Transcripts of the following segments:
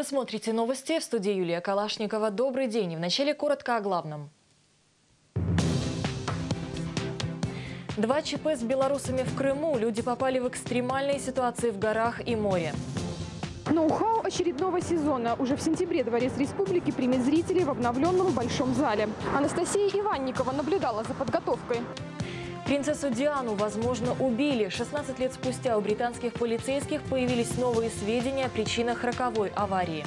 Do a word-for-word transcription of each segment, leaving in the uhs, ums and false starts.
смотрите новости. В студии Юлия Калашникова. Добрый день. В начале коротко о главном. Два ЧП с белорусами в Крыму. Люди попали в экстремальные ситуации в горах и море. Ноу-хау очередного сезона. Уже в сентябре Дворец Республики примет зрителей в обновленном Большом зале. Анастасия Иванникова наблюдала за подготовкой. Принцессу Диану, возможно, убили. шестнадцать лет спустя у британских полицейских появились новые сведения о причинах роковой аварии.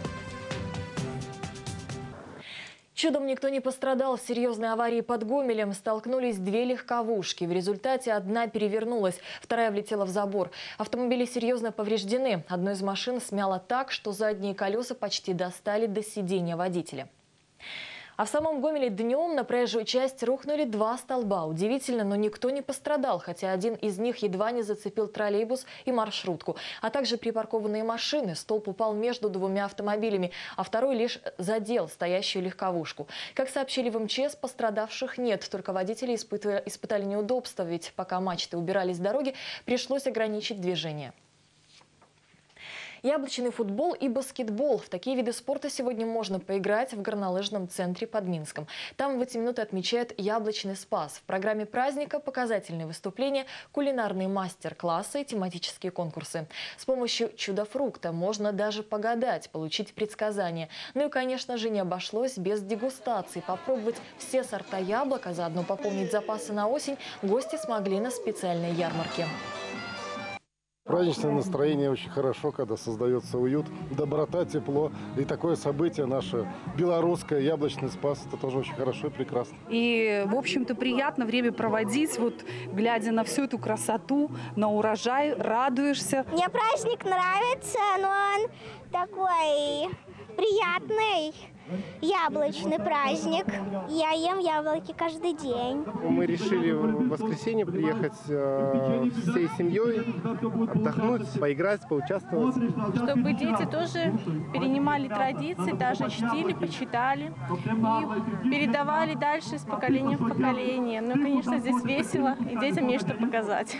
Чудом никто не пострадал. В серьезной аварии под Гомелем столкнулись две легковушки. В результате одна перевернулась, вторая влетела в забор. Автомобили серьезно повреждены. Одну из машин смяло так, что задние колеса почти достали до сидения водителя. А в самом Гомеле днем на проезжую часть рухнули два столба. Удивительно, но никто не пострадал, хотя один из них едва не зацепил троллейбус и маршрутку. А также припаркованные машины. Столб упал между двумя автомобилями, а второй лишь задел стоящую легковушку. Как сообщили в эм че эс, пострадавших нет. Только водители испытывали, испытали неудобства, ведь пока мачты убирались с дороги, пришлось ограничить движение. Яблочный футбол и баскетбол. В такие виды спорта сегодня можно поиграть в горнолыжном центре под Минском. Там в эти минуты отмечают яблочный спас. В программе праздника показательные выступления, кулинарные мастер-классы и тематические конкурсы. С помощью чудо-фрукта можно даже погадать, получить предсказания. Ну и, конечно же, не обошлось без дегустации. Попробовать все сорта яблок, а заодно пополнить запасы на осень гости смогли на специальной ярмарке. Праздничное настроение очень хорошо, когда создается уют, доброта, тепло. И такое событие наше белорусское, яблочный спас, это тоже очень хорошо и прекрасно. И, в общем-то, приятно время проводить, вот глядя на всю эту красоту, на урожай, радуешься. Мне праздник нравится, но он такой приятный. Яблочный праздник. Я ем яблоки каждый день. Мы решили в воскресенье приехать э, всей семьей, отдохнуть, поиграть, поучаствовать. Чтобы дети тоже перенимали традиции, даже чтили, почитали и передавали дальше с поколения в поколение. Ну, конечно, здесь весело, и детям есть что показать.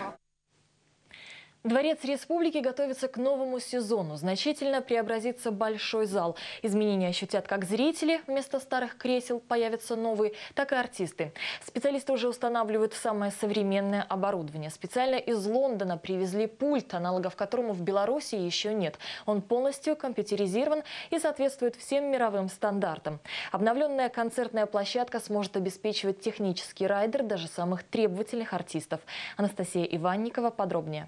Дворец Республики готовится к новому сезону. Значительно преобразится большой зал. Изменения ощутят как зрители, вместо старых кресел появятся новые, так и артисты. Специалисты уже устанавливают самое современное оборудование. Специально из Лондона привезли пульт, аналогов которому в Беларуси еще нет. Он полностью компьютеризирован и соответствует всем мировым стандартам. Обновленная концертная площадка сможет обеспечивать технический райдер даже самых требовательных артистов. Анастасия Иванникова подробнее.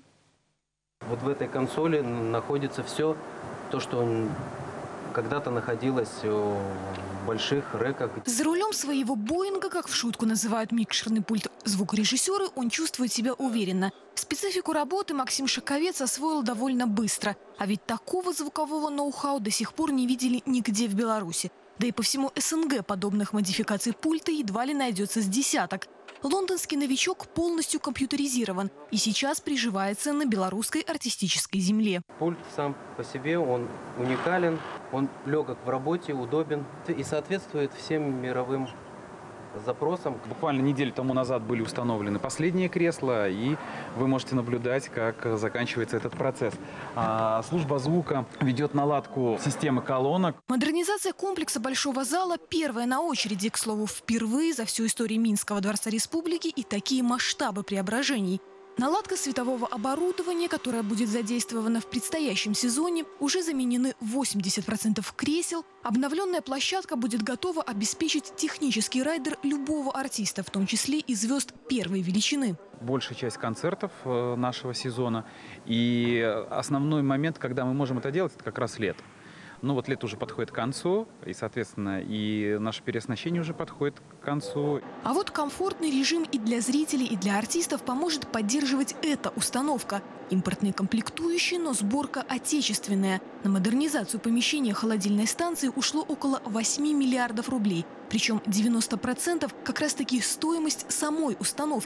Вот в этой консоли находится все то, что когда-то находилось в больших реках. За рулем своего Боинга, как в шутку называют микшерный пульт звукорежиссеры, он чувствует себя уверенно. Специфику работы Максим Шаковец освоил довольно быстро. А ведь такого звукового ноу-хау до сих пор не видели нигде в Беларуси. Да и по всему эс эн гэ подобных модификаций пульта едва ли найдется с десяток. Лондонский новичок полностью компьютеризирован и сейчас приживается на белорусской артистической земле. Пульт сам по себе, он уникален, он легок в работе, удобен и соответствует всем мировым запросам. Буквально неделю тому назад были установлены последние кресла, и вы можете наблюдать, как заканчивается этот процесс. А служба звука ведет наладку системы колонок. Модернизация комплекса Большого зала первая на очереди. К слову, впервые за всю историю Минского дворца Республики и такие масштабы преображений. Наладка светового оборудования, которое будет задействовано в предстоящем сезоне, уже заменены восемьдесят процентов кресел. Обновленная площадка будет готова обеспечить технический райдер любого артиста, в том числе и звезд первой величины. Большая часть концертов нашего сезона. И основной момент, когда мы можем это делать, это как раз лето. Ну вот лето уже подходит к концу, и, соответственно, и наше переоснащение уже подходит к концу. А вот комфортный режим и для зрителей, и для артистов поможет поддерживать эта установка. Импортные комплектующие, но сборка отечественная. На модернизацию помещения холодильной станции ушло около восьми миллиардов рублей. Причем девяносто процентов как раз-таки стоимость самой установки.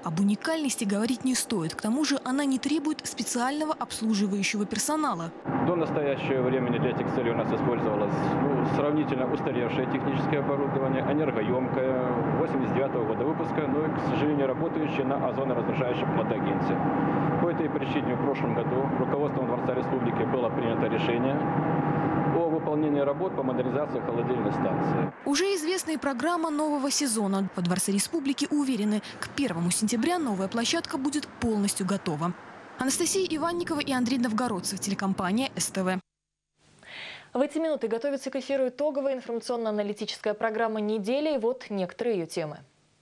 Об уникальности говорить не стоит. К тому же она не требует специального обслуживающего персонала. До настоящего времени для этих целей у нас использовалось ну, сравнительно устаревшее техническое оборудование, энергоемкое, восемьдесят девятого года выпуска, но, к сожалению, работающее на озоноразрушающем мутагенте. По этой причине в прошлом году руководством Дворца Республики было принято решение о выполнении работ по модернизации холодильной станции. Уже известная программа нового сезона. Во Дворце Республики уверены, к первому сентября новая площадка будет полностью готова. Анастасия Иванникова и Андрей Новгородцев, телекомпания СТВ. В эти минуты готовится к эфиру итоговая информационно-аналитическая программа недели. И вот некоторые ее темы.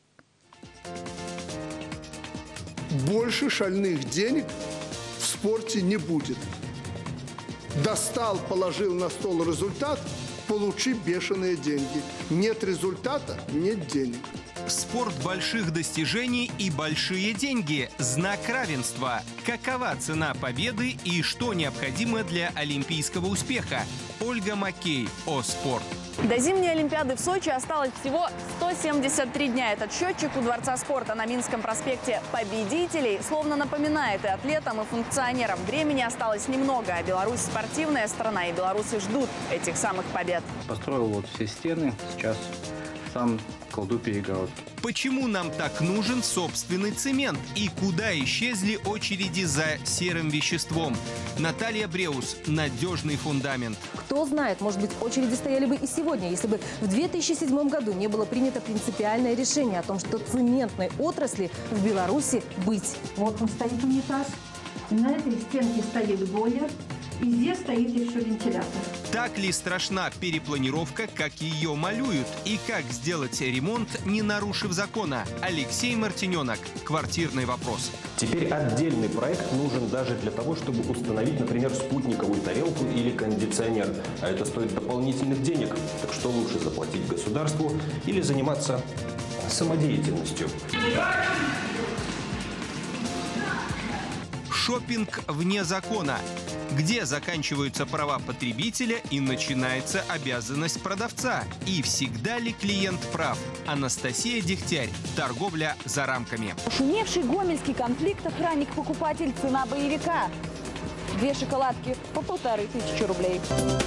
Больше шальных денег в спорте не будет. Достал, положил на стол результат, получи бешеные деньги. Нет результата – нет денег. Спорт больших достижений и большие деньги. Знак равенства. Какова цена победы и что необходимо для олимпийского успеха? Ольга Макей о спорт. До зимней Олимпиады в Сочи осталось всего сто семьдесят три дня. Этот счетчик у Дворца спорта на Минском проспекте победителей словно напоминает и атлетам, и функционерам. Времени осталось немного, а Беларусь спортивная страна, и белорусы ждут этих самых побед. Построил вот все стены, сейчас сам колдую перегородки. Почему нам так нужен собственный цемент? И куда исчезли очереди за серым веществом? Наталья Бреус. Надежный фундамент. Кто знает, может быть, очереди стояли бы и сегодня, если бы в две тысячи седьмом году не было принято принципиальное решение о том, что цементной отрасли в Беларуси быть. Вот он стоит унитаз, на этой стенке стоит бойлер, и здесь стоит еще вентилятор. Так ли страшна перепланировка, как ее малюют? И как сделать ремонт, не нарушив закона? Алексей Мартиненок. Квартирный вопрос. Теперь отдельный проект нужен даже для того, чтобы установить, например, спутниковую тарелку или кондиционер. А это стоит дополнительных денег. Так что лучше заплатить государству или заниматься самодеятельностью? Шопинг вне закона. Где заканчиваются права потребителя и начинается обязанность продавца? И всегда ли клиент прав? Анастасия Дегтярь. Торговля за рамками. Шумевший гомельский конфликт. Охранник-покупатель. Цена боевика. Две шоколадки по полторы тысячи рублей.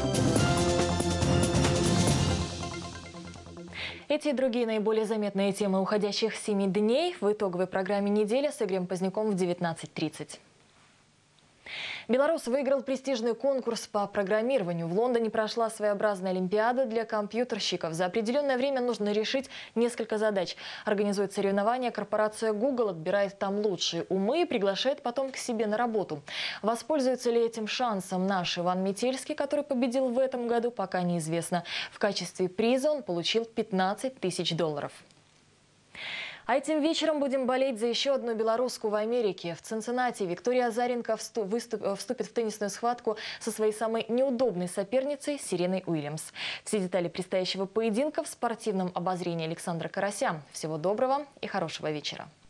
Эти и другие наиболее заметные темы уходящих семи дней в итоговой программе недели с Игорем Поздняком в девятнадцать тридцать. Беларусь выиграл престижный конкурс по программированию. В Лондоне прошла своеобразная олимпиада для компьютерщиков. За определенное время нужно решить несколько задач. Организует соревнования корпорация Google, отбирает там лучшие умы и приглашает потом к себе на работу. Воспользуется ли этим шансом наш Иван Метельский, который победил в этом году, пока неизвестно. В качестве приза он получил пятнадцать тысяч долларов. А этим вечером будем болеть за еще одну белоруску в Америке. В Цинциннати Виктория Азаренко вступит в теннисную схватку со своей самой неудобной соперницей Сереной Уильямс. Все детали предстоящего поединка в спортивном обозрении Александра Карася. Всего доброго и хорошего вечера.